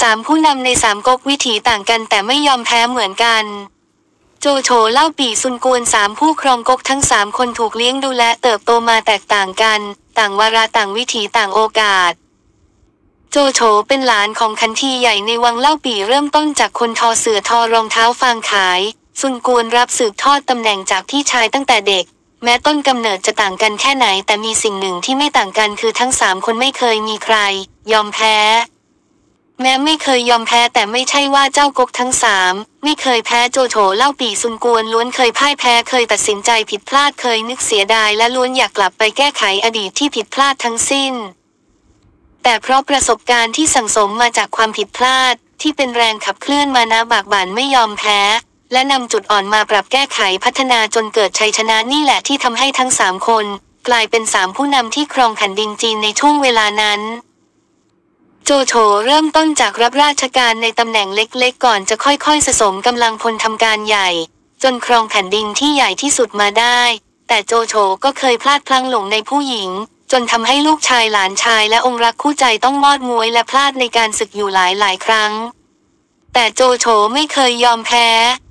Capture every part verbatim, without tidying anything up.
ามผู้นำในสามก๊กวิถีต่างกันแต่ไม่ยอมแพ้เหมือนกันโจโฉเล่าปี่ซุนกวนสามผู้ครองก๊กทั้งสามคนถูกเลี้ยงดูและเติบโตมาแตกต่างกันต่างวาระต่างวิถีต่างโอกาสโจโฉเป็นหลานของขันทีใหญ่ในวังเล่าปี่เริ่มต้นจากคนทอเสื่อทอรองเท้าฟางขายซุนกวนรับสืบทอดตำแหน่งจากพี่ชายตั้งแต่เด็กแม้ต้นกำเนิดจะต่างกันแค่ไหนแต่มีสิ่งหนึ่งที่ไม่ต่างกันคือทั้งสามคนไม่เคยมีใครยอมแพ้แม้ไม่เคยยอมแพ้แต่ไม่ใช่ว่าเจ้าก๊กทั้งสามไม่เคยแพ้โจโฉเล่าปี่ซุนกวนล้วนเคยพ่ายแพ้เคยตัดสินใจผิดพลาดเคยนึกเสียดายและล้วนอยากกลับไปแก้ไขอดีตที่ผิดพลาดทั้งสิ้นแต่เพราะประสบการณ์ที่สั่งสมมาจากความผิดพลาดที่เป็นแรงขับเคลื่อนมานะบากบั่นไม่ยอมแพ้และนำจุดอ่อนมาปรับแก้ไขพัฒนาจนเกิดชัยชนะนี่แหละที่ทำให้ทั้งสามคนกลายเป็นสามผู้นำที่ครองแผ่นดินจีนในช่วงเวลานั้นโจโฉเริ่มต้นจากรับราชการในตำแหน่งเล็กๆก่อนจะค่อยๆสะสมกำลังพลทำการใหญ่จนครองแผ่นดินที่ใหญ่ที่สุดมาได้แต่โจโฉก็เคยพลาดพลั้งหลงในผู้หญิงจนทำให้ลูกชายหลานชายและองค์รักคู่ใจต้องมอดม้วยและพลาดในการศึกอยู่หลายๆครั้งแต่โจโฉไม่เคยยอมแพ้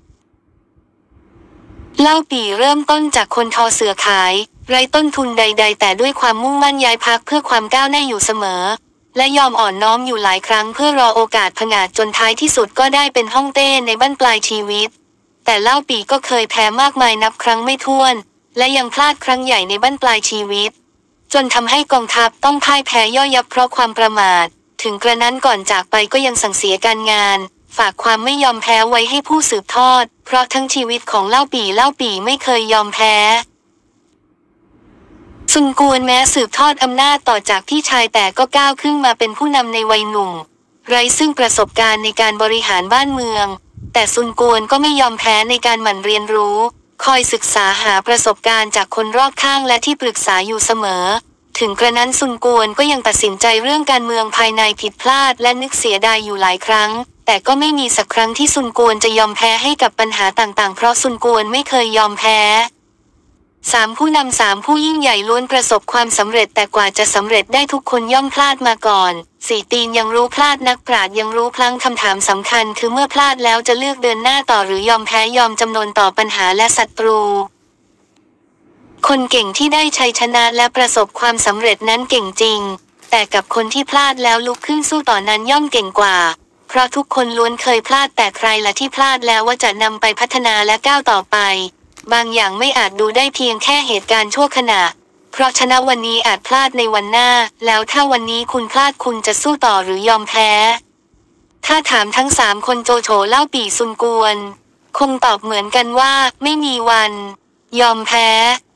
เล่าปี่เริ่มต้นจากคนทอเสื่อขายไร้ต้นทุนใดๆแต่ด้วยความมุ่งมั่นย้ายพักเพื่อความก้าวหน้าอยู่เสมอและยอมอ่อนน้อมอยู่หลายครั้งเพื่อรอโอกาสผงาดจนท้ายที่สุดก็ได้เป็นฮ่องเต้ในบั้นปลายชีวิตแต่เล่าปี่ก็เคยแพ้มากมายนับครั้งไม่ถ้วนและยังพลาดครั้งใหญ่ในบั้นปลายชีวิตจนทำให้กองทัพต้องพ่ายแพ้ย่อยยับเพราะความประมาทถึงกระนั้นก่อนจากไปก็ยังสั่งเสียการงานฝากความไม่ยอมแพ้ไว้ให้ผู้สืบทอดเพราะทั้งชีวิตของเล่าปี่เล่าปี่ไม่เคยยอมแพ้ซุนกวนแม้สืบทอดอำนาจต่อจากพี่ชายแต่ก็ก้าวขึ้นมาเป็นผู้นำในวัยหนุ่มไร้ซึ่งประสบการณ์ในการบริหารบ้านเมืองแต่ซุนกวนก็ไม่ยอมแพ้ในการหมั่นเรียนรู้คอยศึกษาหาประสบการณ์จากคนรอบข้างและที่ปรึกษาอยู่เสมอถึงกระนั้นซุนกวนก็ยังตัดสินใจเรื่องการเมืองภายในผิดพลาดและนึกเสียดายอยู่หลายครั้งแต่ก็ไม่มีสักครั้งที่ซุนกวนจะยอมแพ้ให้กับปัญหาต่างๆเพราะซุนกวนไม่เคยยอมแพ้สามผู้นำสามผู้ยิ่งใหญ่ล้วนประสบความสำเร็จแต่กว่าจะสำเร็จได้ทุกคนย่อมพลาดมาก่อนสี่ตีนยังรู้พลาดนักปราชญ์ยังรู้พลั้งคำถามสำคัญคือเมื่อพลาดแล้วจะเลือกเดินหน้าต่อหรือยอมแพ้ยอมจำนนต่อปัญหาและศัตรูคนเก่งที่ได้ชัยชนะและประสบความสำเร็จนั้นเก่งจริงแต่กับคนที่พลาดแล้วลุกขึ้นสู้ต่อนั้นย่อมเก่งกว่าเพราะทุกคนล้วนเคยพลาดแต่ใครล่ะที่พลาดแล้วว่าจะนำไปพัฒนาและก้าวต่อไปบางอย่างไม่อาจดูได้เพียงแค่เหตุการณ์ชั่วขณะเพราะชนะวันนี้อาจพลาดในวันหน้าแล้วถ้าวันนี้คุณพลาดคุณจะสู้ต่อหรือยอมแพ้ถ้าถามทั้งสามคนโจโฉเล่าปี่ซุนกวนคงตอบเหมือนกันว่าไม่มีวันยอมแพ้